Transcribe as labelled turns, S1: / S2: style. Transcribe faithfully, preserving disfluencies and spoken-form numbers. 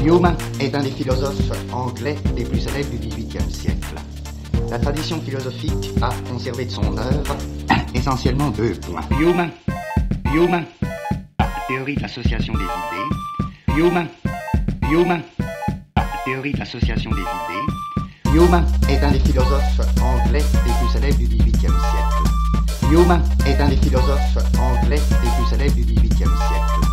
S1: Hume est un des philosophes anglais les plus célèbres du dix-huitième siècle. La tradition philosophique a conservé de son œuvre essentiellement deux points. Hume, Hume, théorie de l'association des idées. Hume, Hume, théorie de l'association des idées. Hume est un des philosophes anglais les plus célèbres du dix-huitième siècle. Hume est un des philosophes anglais les plus célèbres du dix-huitième siècle.